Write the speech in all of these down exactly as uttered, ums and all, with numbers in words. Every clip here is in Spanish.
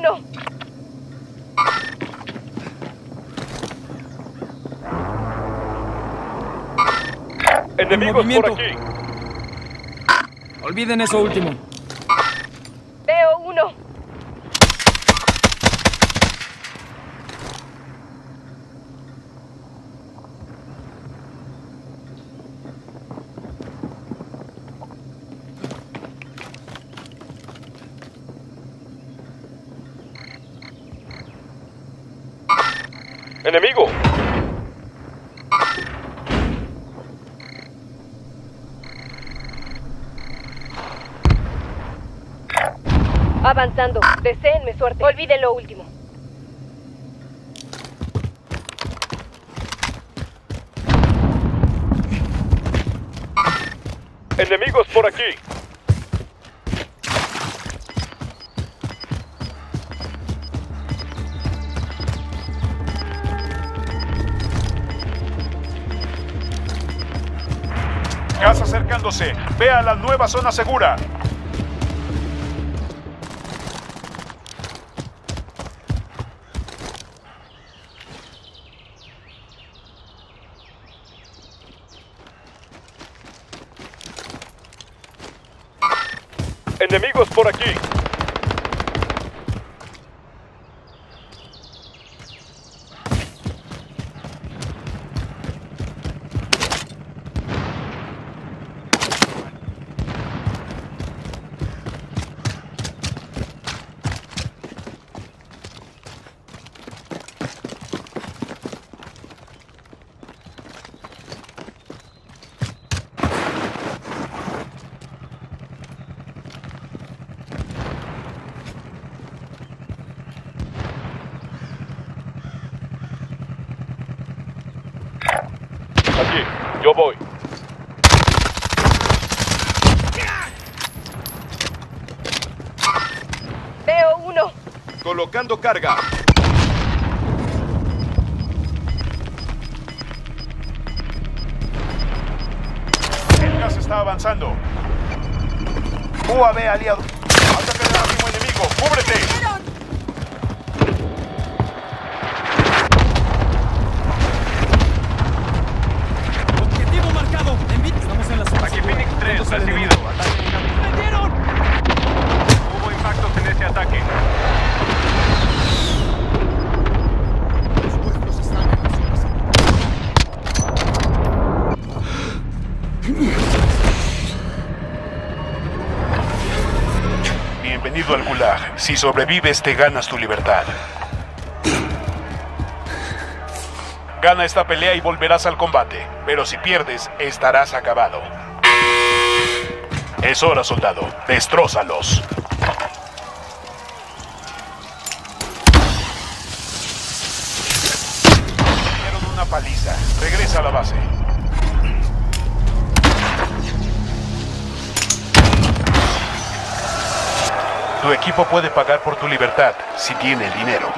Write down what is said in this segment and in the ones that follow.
uno. Enemigos por aquí. Olviden eso último. Veo uno. Enemigo. Avanzando. Deseenme suerte. Olviden lo último. Enemigos por aquí. Gas acercándose. Ve a la nueva zona segura. Enemigos por aquí. Aquí, yo voy. Veo uno. Colocando carga. El gas está avanzando. U A V aliado. Ataque del máximo enemigo. ¡Cúbrete! Aquí Phoenix tres, recibido. Ataque en camino. ¡Metieron! Hubo impactos en ese ataque. Los vuestros están en la zona segura. Bienvenido al Gulag. Si sobrevives, te ganas tu libertad. Gana esta pelea y volverás al combate. Pero si pierdes, estarás acabado. Es hora, soldado. Destrózalos. Dieron una paliza. Regresa a la base. Tu equipo puede pagar por tu libertad si tiene el dinero.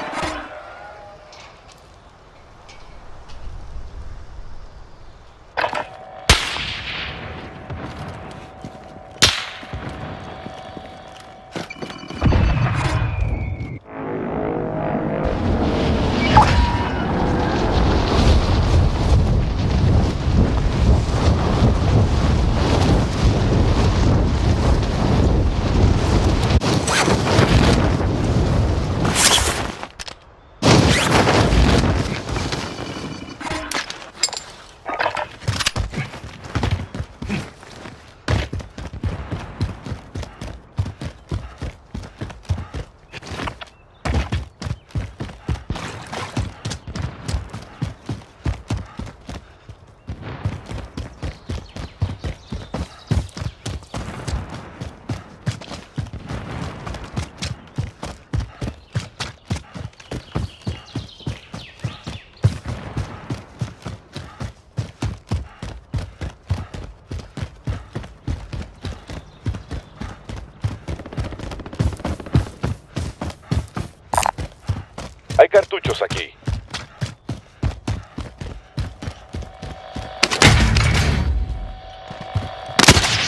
Hay cartuchos aquí.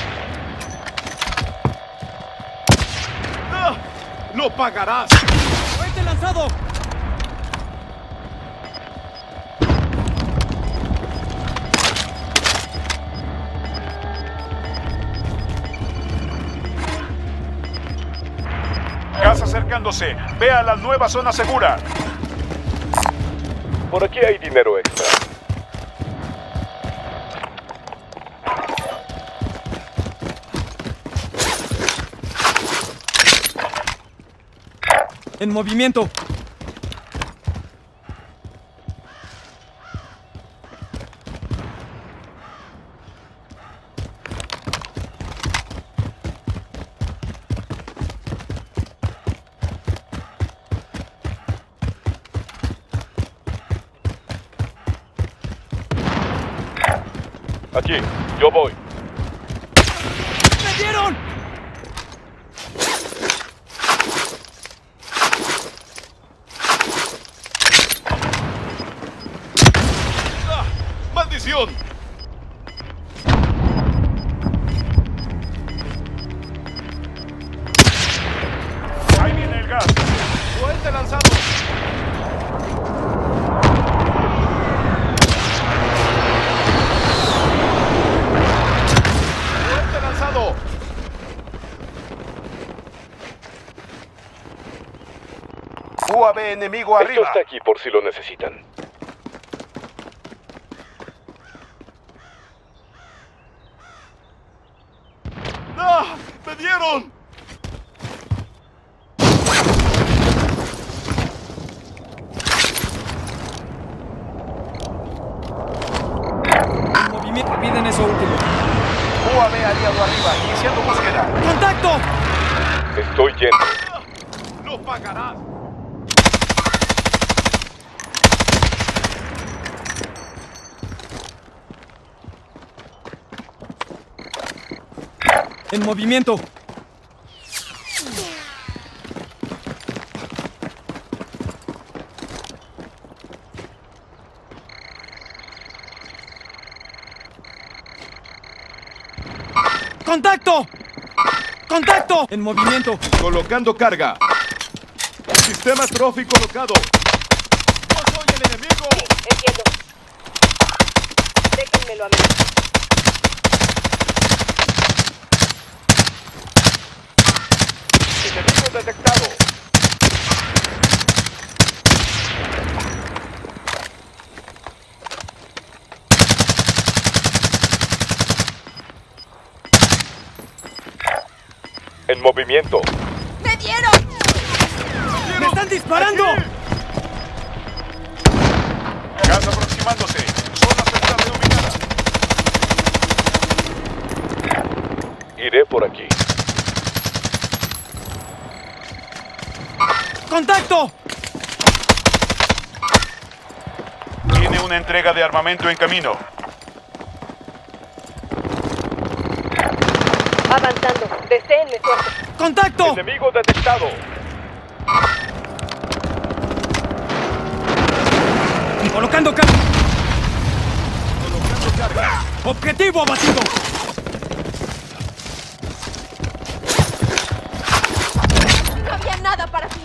¡No pagarás! lanzado! Gas acercándose. Ve a la nueva zona segura. Por aquí hay dinero extra. ¡En movimiento! Aquí, yo voy. ¡Me dieron! ¡Ah! ¡Maldición! Ahí viene el gas. ¡Fuerte lanzado! ¡Fuerte lanzado! U A V enemigo Esto arriba. está aquí por si lo necesitan. ¡Ah! ¡Me dieron! ¡En movimiento! Olviden eso último. U A V aliado arriba. Iniciando búsqueda. ¡Contacto! Estoy yendo. ¡Lo pagarás! ¡En movimiento! ¡Contacto! ¡Contacto! ¡En movimiento! Colocando carga. Sistema trophy colocado. ¡No soy el enemigo! Entiendo. Déjenmelo a mí. Enemigo detectado. En movimiento. ¡Me dieron! ¡Me están disparando! Gas aproximándose. Zona segura predominada. Iré por aquí. ¡Contacto! Tiene una entrega de armamento en camino. Avanzando. Deseenme suerte. ¡Contacto! Enemigo detectado. ¡Colocando carga! Colocando carga. ¡Objetivo abatido! No había nada para ti.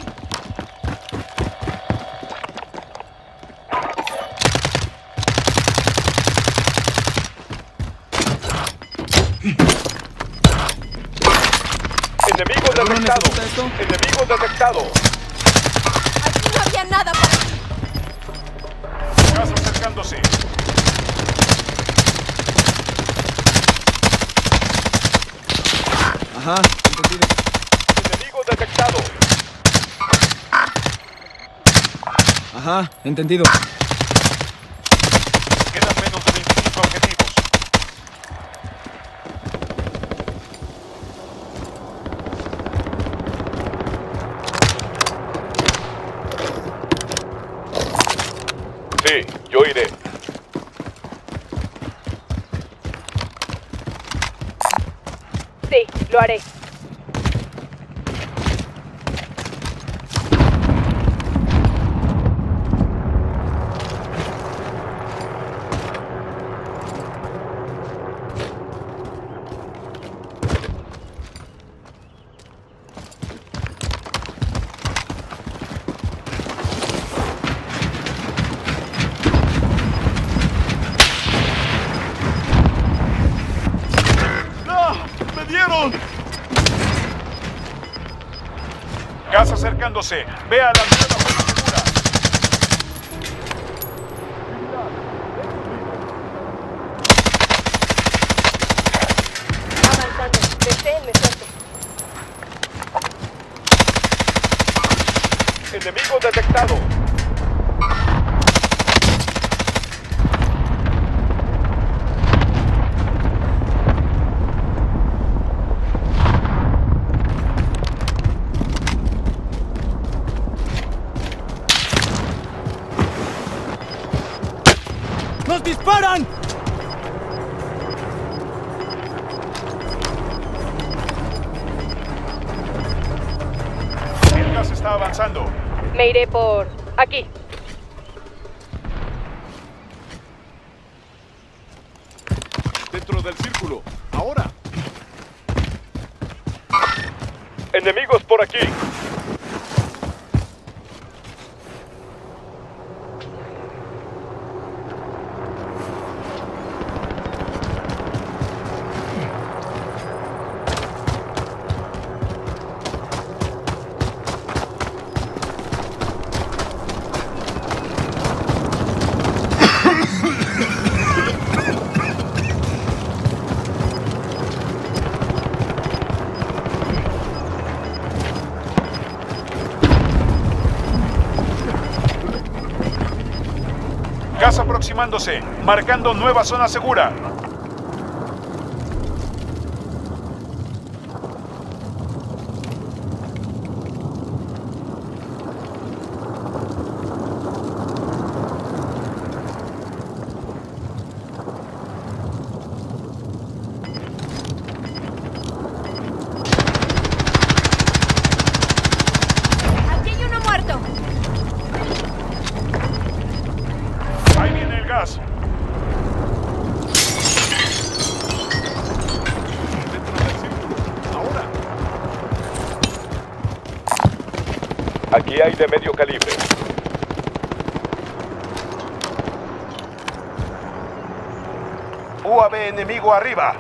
Enemigo detectado. necesita esto? Enemigo detectado. Aquí no había nada para ti. Gas acercándose. Ajá, entendido. Enemigo detectado. Ajá, entendido. Quedan menos de veinticinco objetivos. Sí, yo iré. Sí, lo haré. ¡Me dieron! Gas acercándose. Vea la nueva zona segura. Avanzando. Deseenme suerte. Enemigo detectado. ¡Nos disparan! El gas está avanzando. Me iré por aquí. Dentro del círculo. Ahora. Enemigos por aquí. Gas aproximándose, marcando nueva zona segura. Aquí hay uno muerto. Ahí viene el gas. Dentro del círculo. Ahora. Aquí hay de medio calibre. U A V enemigo arriba.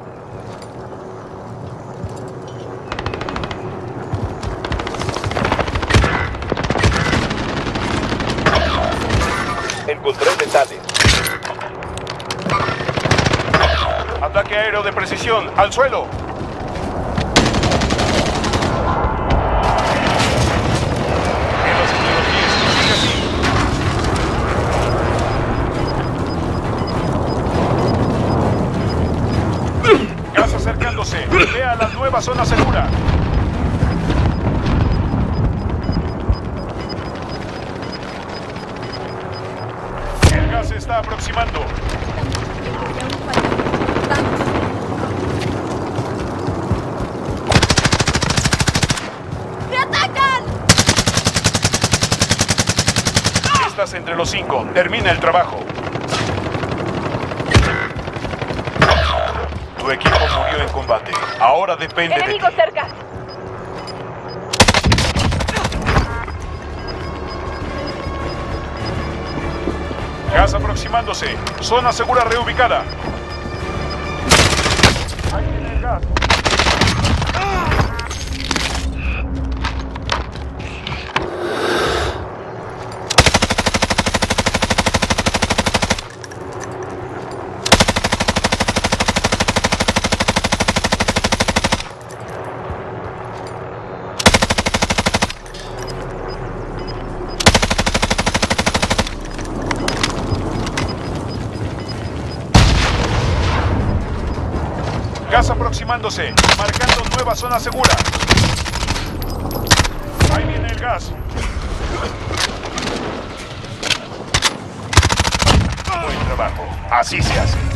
Encontré metales. Ataque aéreo de precisión. ¡Al suelo! Quedas entre los diez. Sigue así. Gas acercándose. Vea la nueva zona segura. El gas se está aproximando. ¡Me atacan! Estás entre los cinco. Termina el trabajo. Tu equipo murió en combate. Ahora depende de ti. Enemigo cerca. Gas aproximándose. Zona segura reubicada. Ahí viene el gas. Gas aproximándose, marcando nueva zona segura. Ahí viene el gas. Buen trabajo. Así se hace.